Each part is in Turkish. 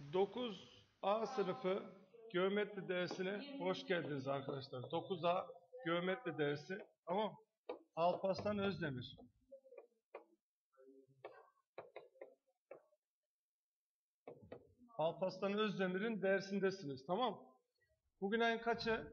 9A sınıfı geometri dersine hoş geldiniz arkadaşlar. 9A geometri dersi. Ama Alparslan Özdemir. Alparslan Özdemir'in dersindesiniz. Tamam. Bugün ayın kaçı?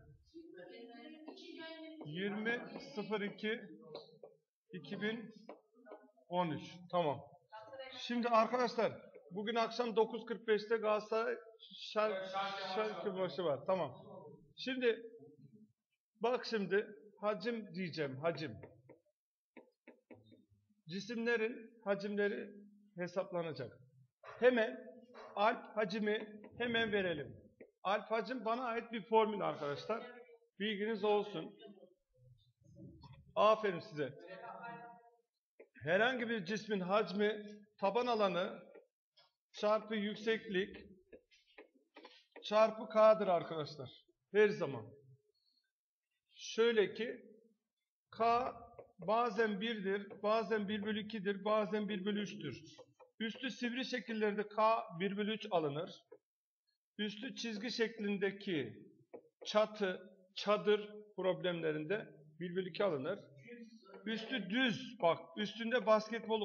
20.02.2013. Tamam. Şimdi arkadaşlar bugün akşam 9.45'te Galatasaray şarkı maçı var. Tamam. Şimdi bak şimdi hacim diyeceğim. Hacim. Cisimlerin hacimleri hesaplanacak. Hemen alp hacimi hemen verelim. Alp hacim bana ait bir formül arkadaşlar. Bilginiz olsun. Aferin size. Herhangi bir cismin hacmi taban alanı çarpı yükseklik çarpı K'dır arkadaşlar. Her zaman. Şöyle ki K bazen 1'dir, bazen 1/2'dir, bazen 1/3'tür. Üstü sivri şekillerde K 1/3 alınır. Üstü çizgi şeklindeki çadır problemlerinde 1/2 alınır. Üstü düz, bak üstünde basketbol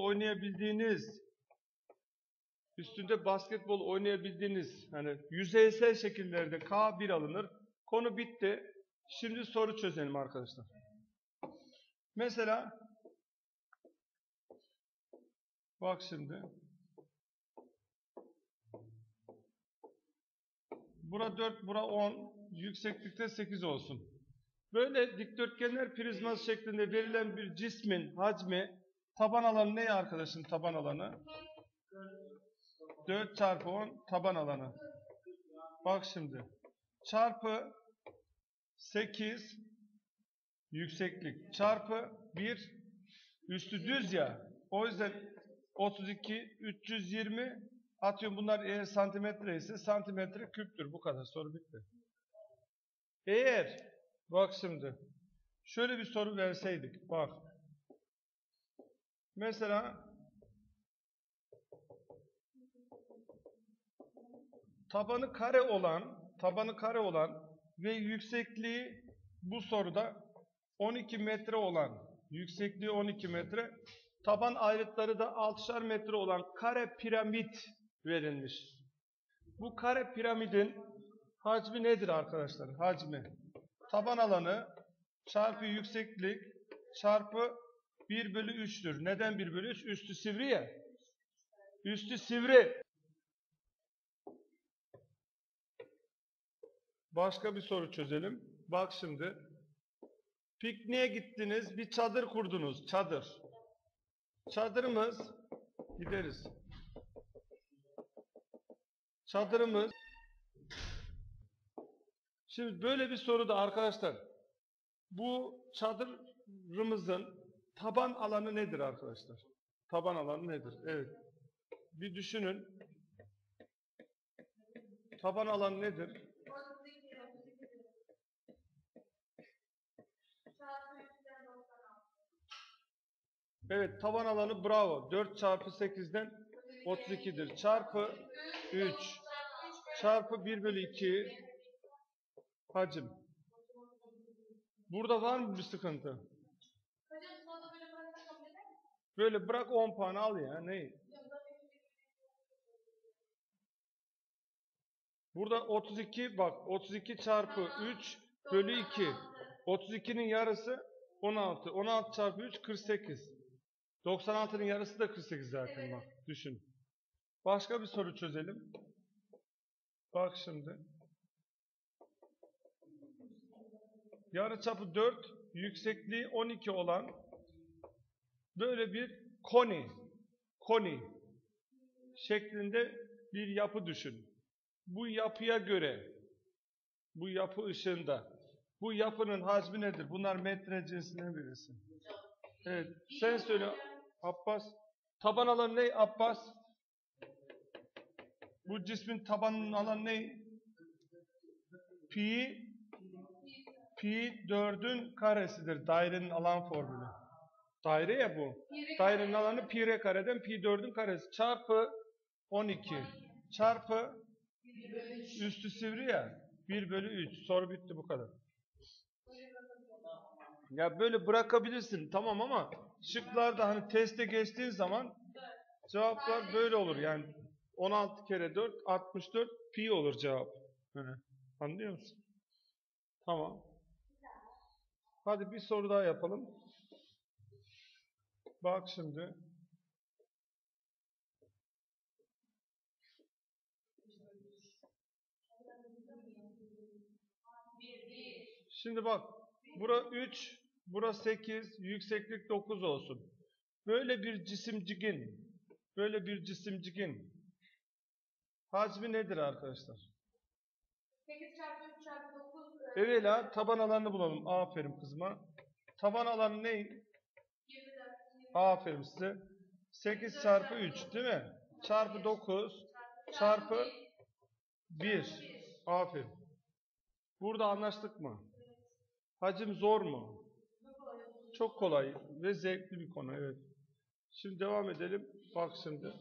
oynayabildiğiniz hani yüzeysel şekillerde K1 alınır. Konu bitti. Şimdi soru çözelim arkadaşlar. Mesela bak şimdi. Bura 4, bura 10. Yükseklikte 8 olsun. Böyle dikdörtgenler prizması şeklinde verilen bir cismin hacmi taban alanı ne arkadaşın taban alanı? 4 çarpı 10 taban alanı. Bak şimdi. Çarpı 8 yükseklik çarpı 1 üstü düz ya. O yüzden 32 320 atıyorum, bunlar eğer santimetre ise santimetre küptür. Bu kadar, soru bitti. Eğer bak şimdi şöyle bir soru verseydik, bak mesela tabanı kare olan ve yüksekliği bu soruda 12 metre olan, yüksekliği 12 metre, taban ayrıtları da 6'şar metre olan kare piramit verilmiş. Bu kare piramidin hacmi nedir arkadaşlar? Hacmi taban alanı çarpı yükseklik çarpı 1/3'tür. Neden 1/3? Üstü sivri ya. Üstü sivri. Başka bir soru çözelim. Bak şimdi. Pikniğe gittiniz, bir çadır kurdunuz. Çadır. Çadırımız, gideriz. Çadırımız. Şimdi böyle bir soruda arkadaşlar, bu çadırımızın taban alanı nedir arkadaşlar? Taban alanı nedir? Evet. Bir düşünün. Taban alanı nedir? Evet, taban alanı bravo. 4 çarpı 8'den 32'dir. Çarpı 3 çarpı 1/2 hacim. Burada var mı bir sıkıntı? Böyle bırak 10 puan al ya. Ne? Burada 32, bak 32 çarpı 3/2. 32'nin yarısı 16. 16 çarpı 3 48. 96'nın yarısı da 48 zaten, bak düşün. Başka bir soru çözelim. Bak şimdi. Yarıçapı 4, yüksekliği 12 olan böyle bir koni şeklinde bir yapı düşün. Bu yapıya göre, bu yapı ışığında, bu yapının hacmi nedir? Bunlar metre cinsinden birisi. Evet, sen söyle Abbas. Taban alanı ne Abbas? Bu cismin tabanının alanı ne? Pi 4'ün karesidir. Dairenin alan formülü. Daire ya bu. Dairenin alanı pi r kareden pi 4'ün karesi çarpı 12 çarpı Üstü sivri ya. 1 bölü 3. Soru bitti, bu kadar. Ya böyle bırakabilirsin tamam, ama şıklarda hani teste geçtiğin zaman cevaplar böyle olur. Yani 16 kere 4 64 pi olur cevap. Hani, anlıyor musun? Tamam. Hadi bir soru daha yapalım. Bak şimdi. Şimdi bak. Bura 3, bura 8, yükseklik 9 olsun. Böyle bir cisimcigin hacmi nedir arkadaşlar? 8 çarpı 3 çarpı 9. Evvela taban alanını bulalım. Aferin kızıma. Taban alanı ne? 24. Aferin size. 8 çarpı 3 değil mi? Çarpı 9 çarpı 1. Aferin. Burada anlaştık mı? Hacim zor mu? Çok kolay ve zevkli bir konu, evet. Şimdi devam edelim. Bak şimdi.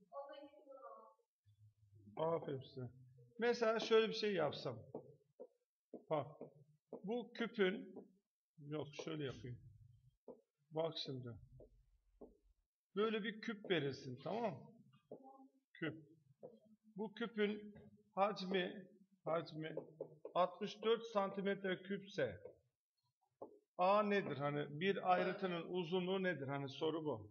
Aferin size. Mesela şöyle bir şey yapsam. Bak. Bu küpün, yok şöyle yapayım. Bak şimdi. Böyle bir küp verirsin, tamam mı? Küp. Bu küpün hacmi 64 santimetre küpse A nedir? Hani bir ayrıtının uzunluğu nedir? Hani soru bu.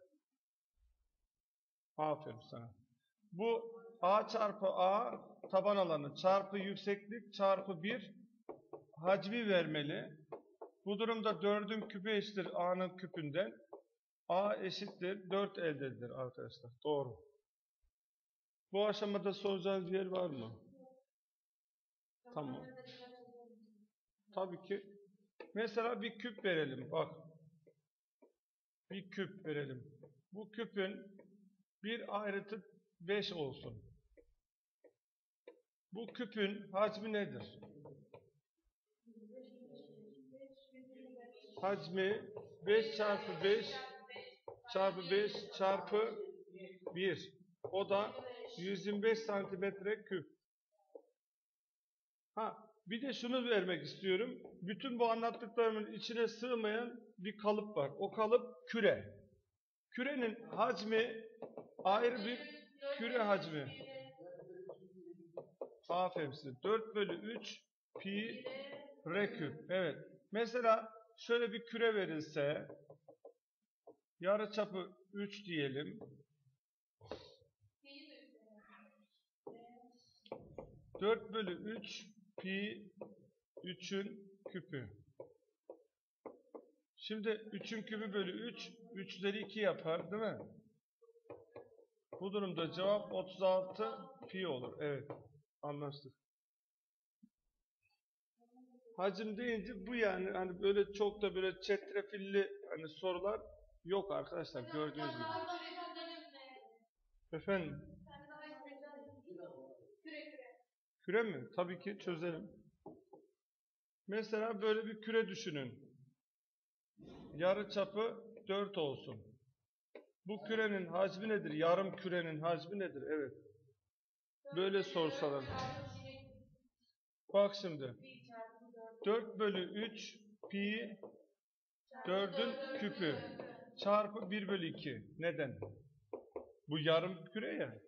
Aferin sana. Bu A çarpı A taban alanı çarpı yükseklik çarpı 1 hacmi vermeli. Bu durumda 4'ün küpü eşittir A'nın küpünden. A eşittir 4 elde edilir arkadaşlar. Doğru. Bu aşamada soracağınız yer var mı? Tamam. Tabii ki. Mesela bir küp verelim. Bak. Bir küp verelim. Bu küpün bir ayrıtı 5 olsun. Bu küpün hacmi nedir? Hacmi 5 çarpı 5 çarpı 5 çarpı 1. O da 125 santimetre küp. Bir de şunu vermek istiyorum. Bütün bu anlattıklarımın içine sığmayan bir kalıp var. O kalıp küre. Kürenin hacmi ayrı bir küre hacmi. Aferin size. 4 bölü 3 pi r küp. Evet. Mesela şöyle bir küre verilse yarıçapı 3 diyelim. 4 bölü 3 pi 3'ün küpü. Şimdi 3'ün küpü bölü 3 3 üzeri 2 yapar değil mi? Bu durumda cevap 36 pi olur. Evet. Anlaştık. Hacim deyince bu yani. Hani böyle çok da böyle çetrefilli hani sorular yok arkadaşlar. Gördüğünüz gibi. Efendim? Küre mi? Tabii ki çözelim. Mesela böyle bir küre düşünün. Yarıçapı 4 olsun. Bu kürenin hacmi nedir? Yarım kürenin hacmi nedir? Evet. Böyle sorsalar. Bak şimdi. 4 bölü 3 pi 4'ün küpü çarpı 1 bölü 2. Neden? Bu yarım küre ya.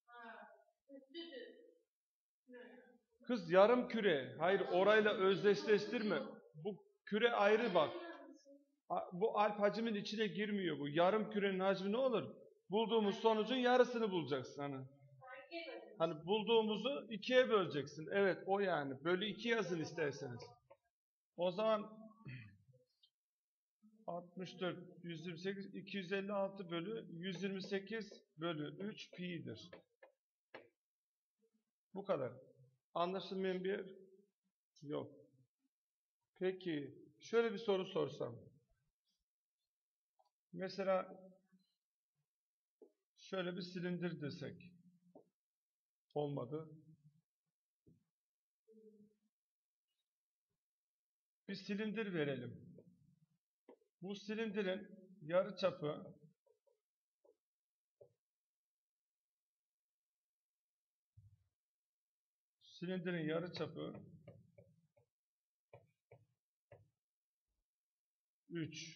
Kız yarım küre. Hayır, orayla özdeşleştirme. Bu küre ayrı bak. Bu alp hacmin içine girmiyor bu. Yarım kürenin hacmi ne olur? Bulduğumuz sonucun yarısını bulacaksın hani. Hani bulduğumuzu 2'ye böleceksin. Evet, o yani. Bölü 2 yazın isterseniz. O zaman 64, 128, 256 bölü 128 bölü 3 pi'dir. Bu kadar. Anlaşılmayan bir yer yok. Peki, şöyle bir soru sorsam. Mesela şöyle bir silindir desek. Olmadı. Bir silindir verelim. Bu silindirin yarıçapı Silindirin yarıçapı 3.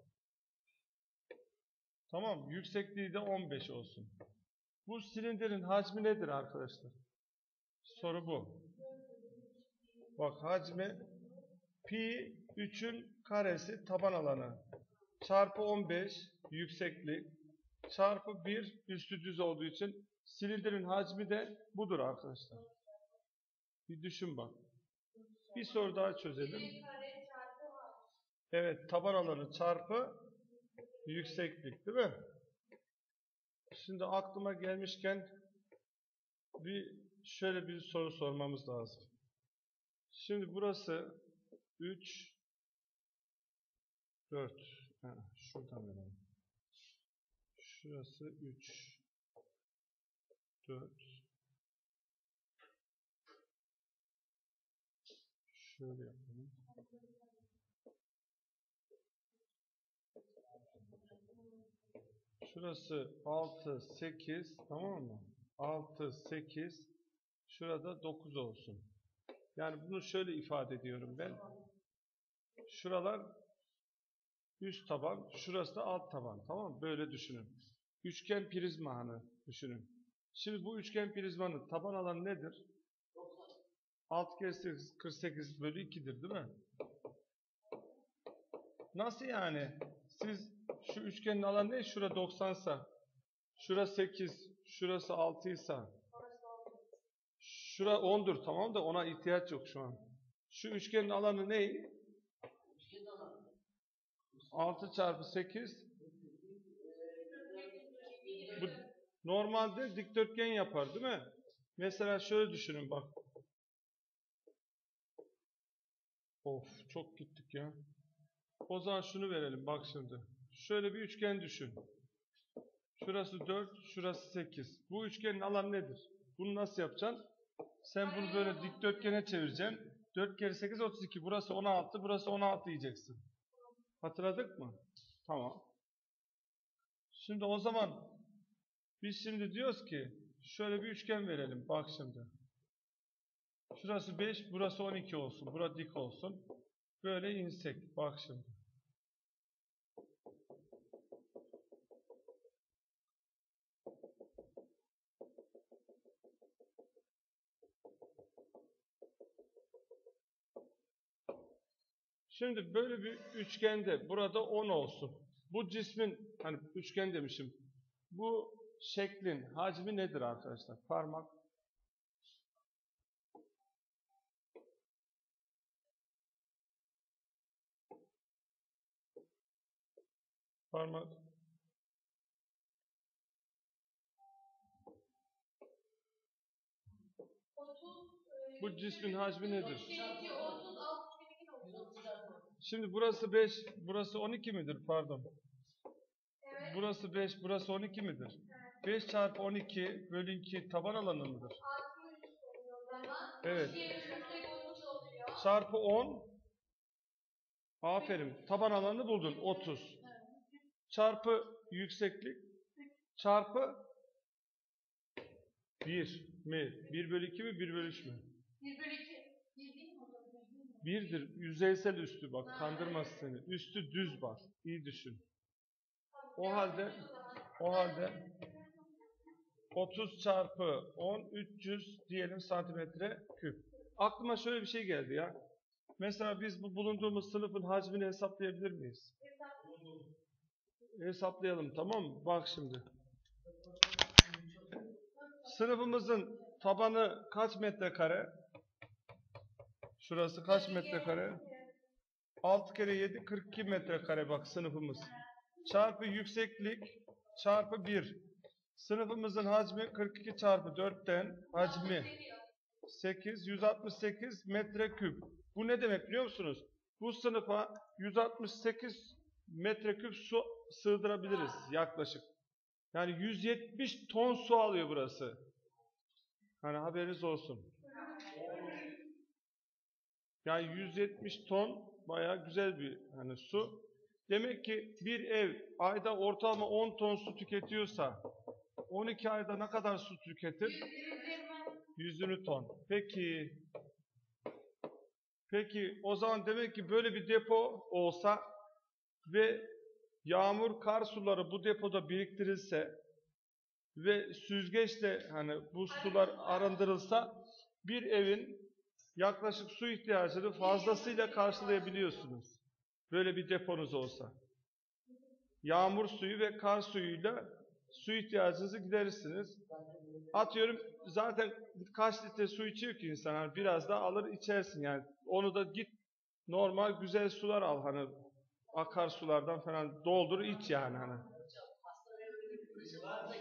Tamam. Yüksekliği de 15 olsun. Bu silindirin hacmi nedir arkadaşlar? Soru bu. Bak hacmi pi 3'ün karesi taban alanı çarpı 15 yükseklik çarpı 1 üstü düz olduğu için silindirin hacmi de budur arkadaşlar. Bir düşün bak. Bir soru daha çözelim. Evet, taban alanı çarpı yükseklik değil mi? Şimdi aklıma gelmişken şöyle bir soru sormamız lazım. Şimdi burası 3 4 şuradan verelim. Şurası 3 4 şöyle yapalım. Şurası 6 8 tamam mı? 6 8 şurada 9 olsun. Yani bunu şöyle ifade ediyorum ben. Şuralar üst taban, şurası da alt taban. Tamam mı? Böyle düşünün. Üçgen prizma düşünün. Şimdi bu üçgen prizmanın taban alanı nedir? 6 kere 8 48 bölü 2'dir değil mi? Nasıl yani? Siz şu üçgenin alanı ne? Şura 90 sa, şura 8, şurası 6 ise, şura 10'dur tamam da ona ihtiyaç yok şu an. Şu üçgenin alanı ne? 6 çarpı 8. Bu normalde dikdörtgen yapar değil mi? Mesela şöyle düşünün bak. Of çok gittik ya. O zaman şunu verelim bak şimdi. Şöyle bir üçgen düşün. Şurası 4, şurası 8. Bu üçgenin alanı nedir? Bunu nasıl yapacaksın? Sen bunu böyle dikdörtgene çevireceksin. 4 kere 8 32. Burası 16, burası 16 diyeceksin. Hatırladık mı? Tamam. Şimdi o zaman biz şimdi diyoruz ki şöyle bir üçgen verelim. Bak şimdi. Şurası 5, burası 12 olsun. Burası dik olsun. Böyle insek. Bak şimdi. Şimdi böyle bir üçgende burada 10 olsun. Bu cismin hani üçgen demişim. Bu şeklin hacmi nedir arkadaşlar? Parmak. Parmak. Bu cismin hacmi nedir? Şimdi burası 5, burası 12 midir? Pardon. Evet. Burası 5, burası 12 midir? Evet. 5 çarpı 12 bölü 2 taban alanı mıdır? Evet. Çarpı 10. Aferin. Taban alanını buldun. 30. Çarpı yükseklik. Çarpı 1 mi? 1 bölü 2 mi? 1 bölü 3 mü? 1 bölü 2. 1 değil mi hocam? 1'dir. Yüzeysel üstü bak. Kandırmaz seni. Üstü düz bak. İyi düşün. O halde 30 çarpı 10 300 diyelim santimetre küp. Aklıma şöyle bir şey geldi ya. Mesela biz bu bulunduğumuz sınıfın hacmini hesaplayabilir miyiz? Hesaplayalım tamam mı? Bak şimdi. Sınıfımızın tabanı kaç metrekare? Şurası kaç metrekare? 6 kere 7 42 metrekare bak sınıfımız. Çarpı yükseklik çarpı 1. Sınıfımızın hacmi 42 çarpı 4'ten hacmi 8, 168 metreküp. Bu ne demek biliyor musunuz? Bu sınıfa 168 metreküp su sığdırabiliriz yaklaşık. Yani 170 ton su alıyor burası. Hani haberiniz olsun. Yani 170 ton bayağı güzel bir hani su. Demek ki bir ev ayda ortalama 10 ton su tüketiyorsa 12 ayda ne kadar su tüketir? 100'ünü ton. Peki o zaman demek ki böyle bir depo olsa ve yağmur, kar suları bu depoda biriktirilse ve süzgeçle hani bu sular arındırılsa bir evin yaklaşık su ihtiyacını fazlasıyla karşılayabiliyorsunuz. Böyle bir deponuz olsa. Yağmur suyu ve kar suyuyla su ihtiyacınızı giderirsiniz. Atıyorum zaten kaç litre su içiyor ki insan, hani biraz daha alır içersin yani. Onu da git normal güzel sular al, hani akarsulardan falan doldur iç yani hani.